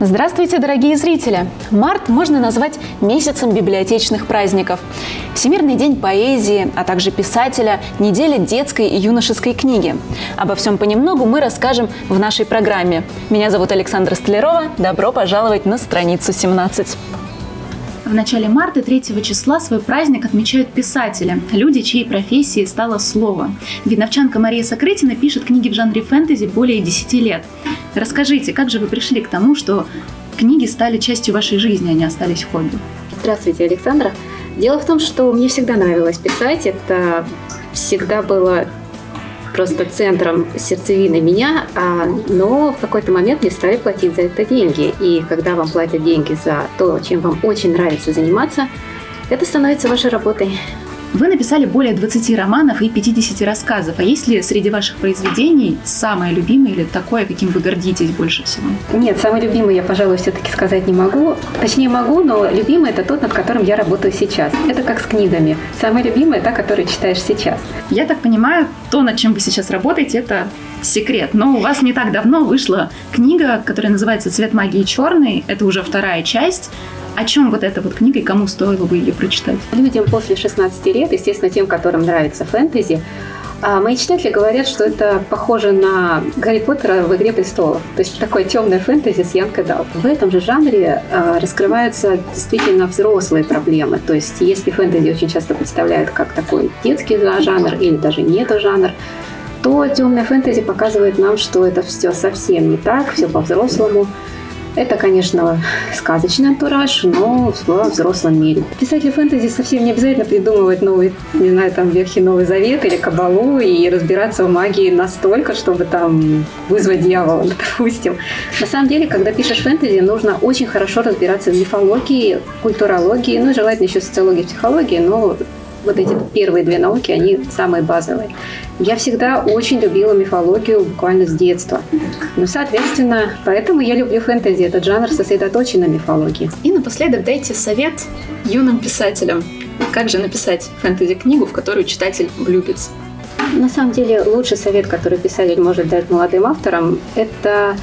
Здравствуйте, дорогие зрители! Март можно назвать месяцем библиотечных праздников. Всемирный день поэзии, а также писателя, неделя детской и юношеской книги. Обо всем понемногу мы расскажем в нашей программе. Меня зовут Александра Столярова. Добро пожаловать на страницу 17. В начале марта 3 числа свой праздник отмечают писатели, люди, чьей профессией стало слово. Видновчанка Мария Сокрытина пишет книги в жанре фэнтези более 10 лет. Расскажите, как же вы пришли к тому, что книги стали частью вашей жизни, а не остались хобби? Здравствуйте, Александра. Дело в том, что мне всегда нравилось писать. Это всегда было просто центром сердцевины меня, но в какой-то момент мне стали платить за это деньги. И когда вам платят деньги за то, чем вам очень нравится заниматься, это становится вашей работой. Вы написали более 20 романов и 50 рассказов. А есть ли среди ваших произведений самое любимое или такое, каким вы гордитесь больше всего? Нет, самый любимый я, пожалуй, все-таки сказать не могу. Точнее, могу, но любимый – это тот, над которым я работаю сейчас. Это как с книгами. Самое любимое – та, которую читаешь сейчас. Я так понимаю, то, над чем вы сейчас работаете, это секрет. Но у вас не так давно вышла книга, которая называется «Цвет магии черный». Это уже вторая часть. О чем вот эта вот книга и кому стоило бы ее прочитать? Людям после 16 лет, естественно, тем, которым нравится фэнтези, мои читатели говорят, что это похоже на Гарри Поттера в «Игре престолов». То есть такое темное фэнтези с young adult. В этом же жанре раскрываются действительно взрослые проблемы. То есть если фэнтези очень часто представляют как такой детский жанр или даже не этот жанр, то темное фэнтези показывает нам, что это все совсем не так, все по-взрослому. Это, конечно, сказочный антураж, но в взрослом мире. Писатели фэнтези совсем не обязательно придумывать новый, не знаю, там, Ветхий Новый Завет или Кабалу и разбираться в магии настолько, чтобы там вызвать дьявола, допустим. На самом деле, когда пишешь фэнтези, нужно очень хорошо разбираться в мифологии, культурологии, ну и желательно еще социологии, психологии, но вот эти первые две науки, они самые базовые. Я всегда очень любила мифологию буквально с детства. Ну, соответственно, поэтому я люблю фэнтези. Этот жанр сосредоточен на мифологии. И напоследок дайте совет юным писателям. Как же написать фэнтези-книгу, в которую читатель влюбится? На самом деле, лучший совет, который писатель может дать молодым авторам, это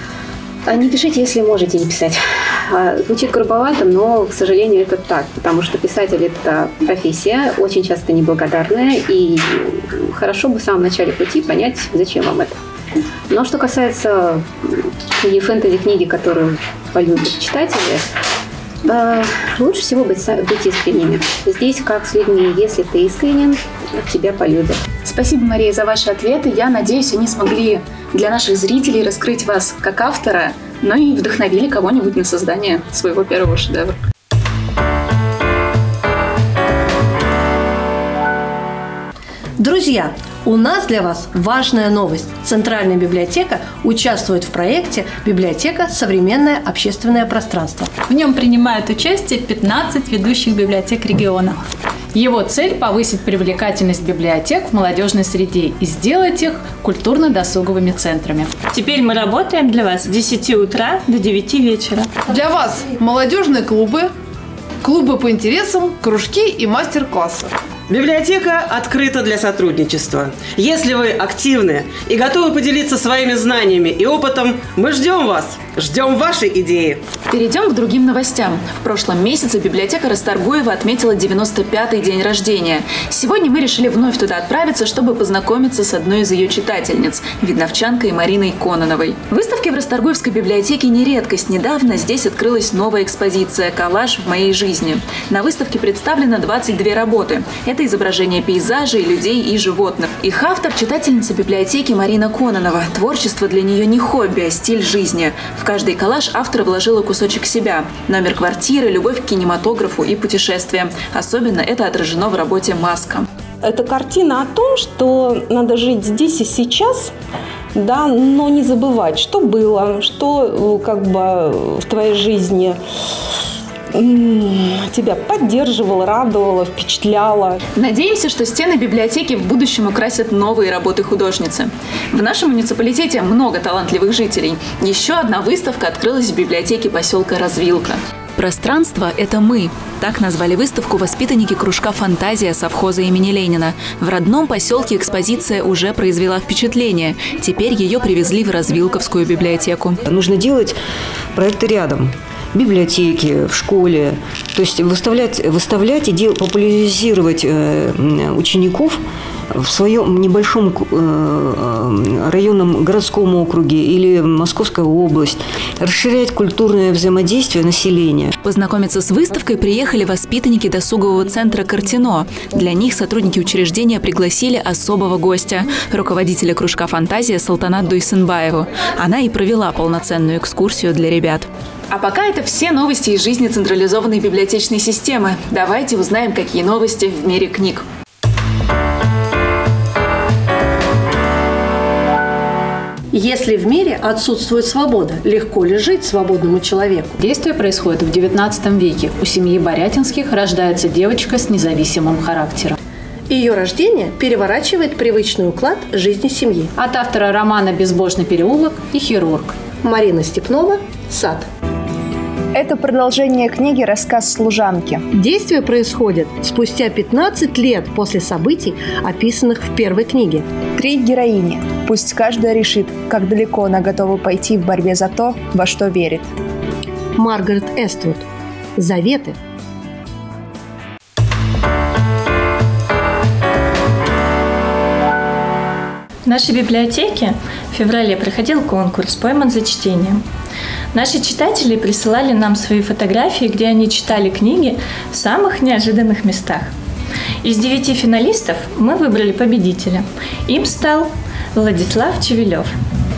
не пишите, если можете не писать. Звучит грубовато, но, к сожалению, это так, потому что писатель – это профессия, очень часто неблагодарная, и хорошо бы в самом начале пути понять, зачем вам это. Но что касается фэнтези-книги, которую полюбят читатели, лучше всего быть искренними. Здесь, как с людьми, если ты искренен, тебя полюбят. Спасибо, Мария, за ваши ответы. Я надеюсь, они смогли для наших зрителей раскрыть вас как автора, но и вдохновили кого-нибудь на создание своего первого шедевра. Друзья, у нас для вас важная новость. Центральная библиотека участвует в проекте «Библиотека. Современное общественное пространство». В нем принимают участие 15 ведущих библиотек региона. Его цель – повысить привлекательность библиотек в молодежной среде и сделать их культурно-досуговыми центрами. Теперь мы работаем для вас с 10 утра до 9 вечера. Для вас молодежные клубы, клубы по интересам, кружки и мастер-классы. Библиотека открыта для сотрудничества. Если вы активны и готовы поделиться своими знаниями и опытом, мы ждем вас, ждем ваши идеи. Перейдем к другим новостям. В прошлом месяце библиотека Расторгуева отметила 95-й день рождения. Сегодня мы решили вновь туда отправиться, чтобы познакомиться с одной из ее читательниц – видновчанкой Мариной Кононовой. Выставки в Расторгуевской библиотеке не редкость. Недавно здесь открылась новая экспозиция «Коллаж в моей жизни». На выставке представлено 22 работы. Это изображения пейзажей, людей и животных. Их автор – читательница библиотеки Марина Кононова. Творчество для нее не хобби, а стиль жизни. В каждый коллаж автор вложила кусочек себя. Номер квартиры, любовь к кинематографу и путешествиям. Особенно это отражено в работе «Маска». Это картина о том, что надо жить здесь и сейчас, да, но не забывать, что было, что как бы в твоей жизни тебя поддерживало, радовало, впечатляло. Надеемся, что стены библиотеки в будущем украсят новые работы художницы. В нашем муниципалитете много талантливых жителей. Еще одна выставка открылась в библиотеке поселка Развилка. Пространство – это мы. Так назвали выставку воспитанники кружка «Фантазия» совхоза имени Ленина. В родном поселке экспозиция уже произвела впечатление. Теперь ее привезли в Развилковскую библиотеку. Нужно делать проекты рядом. В библиотеке, в школе. То есть выставлять и популяризировать учеников в своем небольшом районном городском округе или Московская область, расширять культурное взаимодействие населения. Познакомиться с выставкой приехали воспитанники досугового центра «Картино». Для них сотрудники учреждения пригласили особого гостя – руководителя кружка «Фантазия» Салтанат Дуйсенбаеву. Она и провела полноценную экскурсию для ребят. А пока это все новости из жизни централизованной библиотечной системы. Давайте узнаем, какие новости в мире книг. Если в мире отсутствует свобода, легко ли жить свободному человеку? Действие происходит в XIX веке. У семьи Борятинских рождается девочка с независимым характером. Ее рождение переворачивает привычный уклад жизни семьи. От автора романа «Безбожный переулок» и «Хирург». Марина Степнова, «Сад». Это продолжение книги «Рассказ служанки». Действие происходит спустя 15 лет после событий, описанных в первой книге. 3 героини. Пусть каждая решит, как далеко она готова пойти в борьбе за то, во что верит. Маргарет Эствуд. «Заветы». В нашей библиотеке в феврале проходил конкурс «Пойман за чтением». Наши читатели присылали нам свои фотографии, где они читали книги в самых неожиданных местах. Из 9 финалистов мы выбрали победителя. Им стал Владислав Чевелев.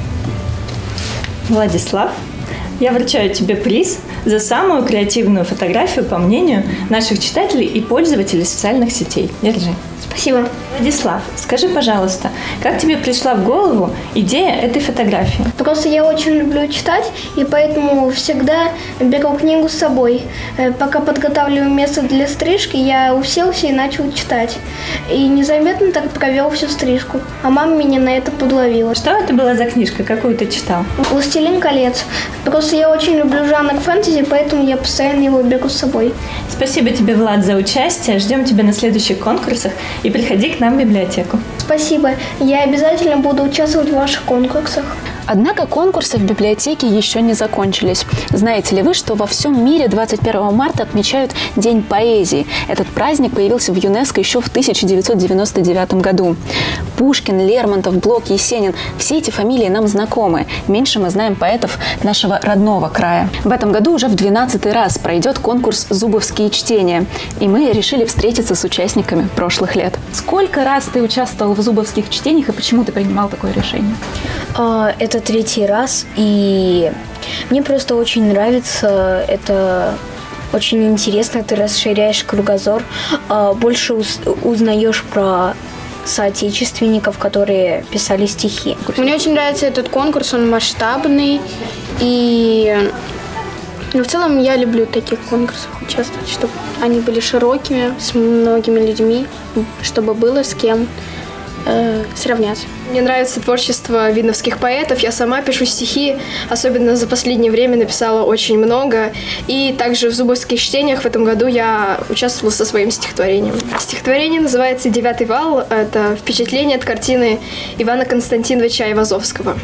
Владислав, я вручаю тебе приз за самую креативную фотографию, по мнению наших читателей и пользователей социальных сетей. Держи. Спасибо. Владислав, скажи, пожалуйста, как тебе пришла в голову идея этой фотографии? Просто я очень люблю читать, и поэтому всегда беру книгу с собой. Пока подготавливаю место для стрижки, я уселся и начал читать. И незаметно так провел всю стрижку. А мама меня на это подловила. Что это была за книжка? Какую ты читал? «Властелин колец». Просто я очень люблю жанр фэнтези, поэтому я постоянно его беру с собой. Спасибо тебе, Влад, за участие. Ждем тебя на следующих конкурсах и приходи к нам в библиотеку. Спасибо. Я обязательно буду участвовать в ваших конкурсах. Однако конкурсы в библиотеке еще не закончились. Знаете ли вы, что во всем мире 21 марта отмечают День поэзии? Этот праздник появился в ЮНЕСКО еще в 1999 году. Пушкин, Лермонтов, Блок, Есенин – все эти фамилии нам знакомы. Меньше мы знаем поэтов нашего родного края. В этом году уже в 12-й раз пройдет конкурс «Зубовские чтения». И мы решили встретиться с участниками прошлых лет. Сколько раз ты участвовал в «Зубовских чтениях» и почему ты принимал такое решение? Это 3-й раз, и мне просто очень нравится, это очень интересно, ты расширяешь кругозор, больше узнаешь про соотечественников, которые писали стихи. Мне очень нравится этот конкурс, он масштабный, и в целом я люблю в таких конкурсах участвовать, чтобы они были широкими, с многими людьми, чтобы было с кем сравняться. Мне нравится творчество видновских поэтов. Я сама пишу стихи, особенно за последнее время написала очень много. И также в «Зубовских чтениях» в этом году я участвовала со своим стихотворением. Стихотворение называется «Девятый вал». Это впечатление от картины Ивана Константиновича Айвазовского.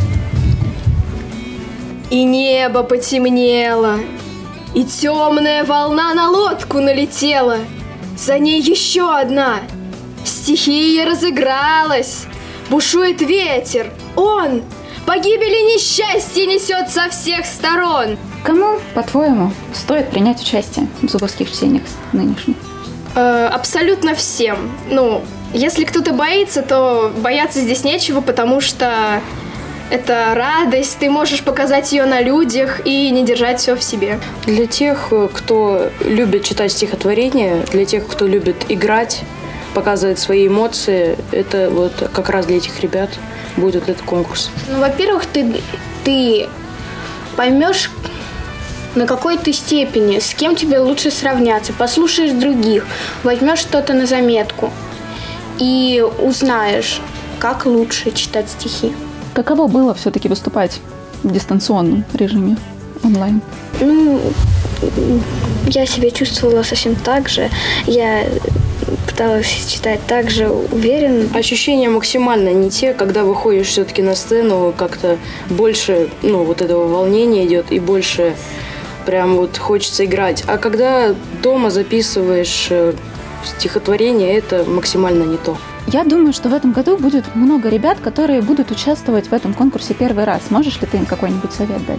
И небо потемнело, и темная волна на лодку налетела. За ней еще одна. Стихия разыгралась, бушует ветер, он погибель и несчастье несет со всех сторон. Кому, по-твоему, стоит принять участие в «Зубовских чтениях» нынешних? Абсолютно всем. Если кто-то боится, то бояться здесь нечего, потому что это радость, ты можешь показать ее на людях и не держать все в себе. Для тех, кто любит читать стихотворения, для тех, кто любит играть, показывать свои эмоции, это вот как раз для этих ребят будет этот конкурс. Во-первых, ты поймешь, на какой ты степени, с кем тебе лучше сравняться, послушаешь других, возьмешь что-то на заметку и узнаешь, как лучше читать стихи. Каково было все-таки выступать в дистанционном режиме онлайн? я себя чувствовала совсем так же. Я пыталась читать так же уверенно. Ощущения максимально не те, когда выходишь все-таки на сцену, как-то больше, вот этого волнения идет и больше прям вот хочется играть. А когда дома записываешь стихотворение, это максимально не то. Я думаю, что в этом году будет много ребят, которые будут участвовать в этом конкурсе первый раз. Можешь ли ты им какой-нибудь совет дать?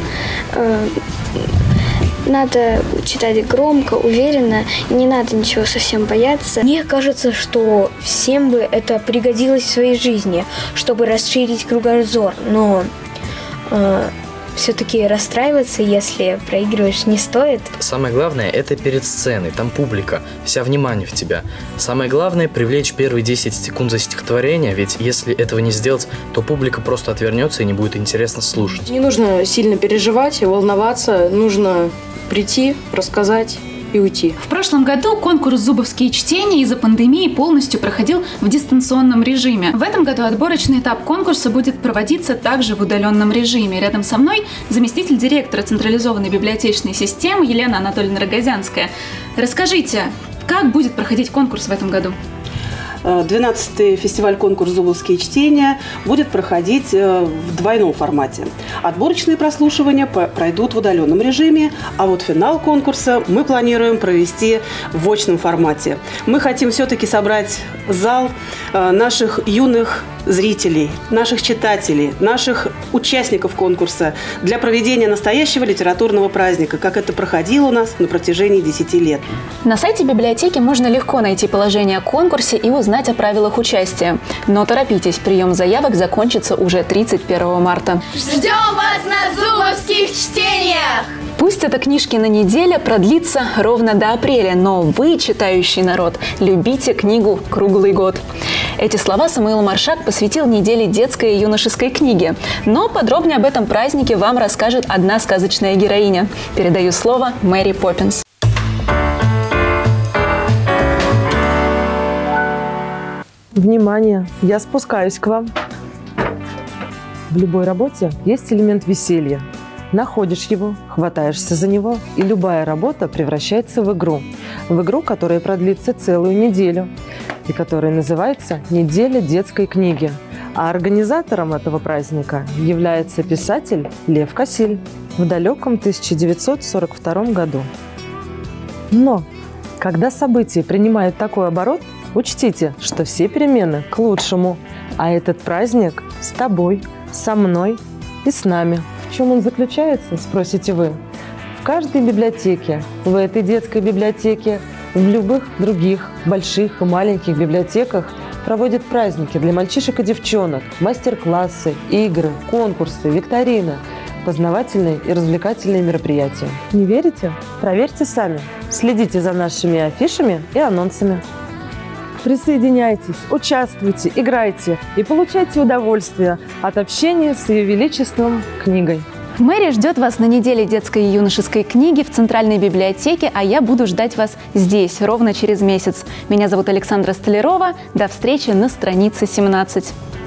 Надо читать громко, уверенно, не надо ничего совсем бояться. Мне кажется, что всем бы это пригодилось в своей жизни, чтобы расширить кругозор, но все-таки расстраиваться, если проигрываешь, не стоит. Самое главное – это перед сценой, там публика, вся внимание в тебя. Самое главное – привлечь первые 10 секунд за стихотворение, ведь если этого не сделать, то публика просто отвернется и не будет интересно слушать. Не нужно сильно переживать, волноваться, нужно прийти, рассказать и уйти. В прошлом году конкурс «Зубовские чтения» из-за пандемии полностью проходил в дистанционном режиме. В этом году отборочный этап конкурса будет проводиться также в удаленном режиме. Рядом со мной заместитель директора централизованной библиотечной системы Елена Анатольевна Рогозянская. Расскажите, как будет проходить конкурс в этом году? 12-й фестиваль-конкурс «Зубовские чтения» будет проходить в двойном формате. Отборочные прослушивания пройдут в удаленном режиме, а вот финал конкурса мы планируем провести в очном формате. Мы хотим все-таки собрать зал наших юных зрителей, наших читателей, наших участников конкурса для проведения настоящего литературного праздника, как это проходило у нас на протяжении 10 лет. На сайте библиотеки можно легко найти положение о конкурсе и узнать о правилах участия. Но торопитесь, прием заявок закончится уже 31 марта. Ждем вас на Зубовских чтениях! Пусть эта книжкина неделя продлится ровно до апреля, но вы, читающий народ, любите книгу круглый год. Эти слова Самуил Маршак посвятил неделе детской и юношеской книги. Но подробнее об этом празднике вам расскажет одна сказочная героиня. Передаю слово Мэри Поппинс. Внимание! Я спускаюсь к вам. В любой работе есть элемент веселья. Находишь его, хватаешься за него, и любая работа превращается в игру. В игру, которая продлится целую неделю, и которая называется «Неделя детской книги». А организатором этого праздника является писатель Лев Косиль в далеком 1942 году. Но, когда события принимают такой оборот, учтите, что все перемены к лучшему, а этот праздник с тобой, со мной и с нами. В чем он заключается, спросите вы? В каждой библиотеке, в этой детской библиотеке, в любых других больших и маленьких библиотеках проводят праздники для мальчишек и девчонок, мастер-классы, игры, конкурсы, викторины, познавательные и развлекательные мероприятия. Не верите? Проверьте сами. Следите за нашими афишами и анонсами. Присоединяйтесь, участвуйте, играйте и получайте удовольствие от общения с Ее Величеством книгой. Мэри ждет вас на неделе детской и юношеской книги в Центральной библиотеке, а я буду ждать вас здесь ровно через месяц. Меня зовут Александра Столярова. До встречи на странице 17.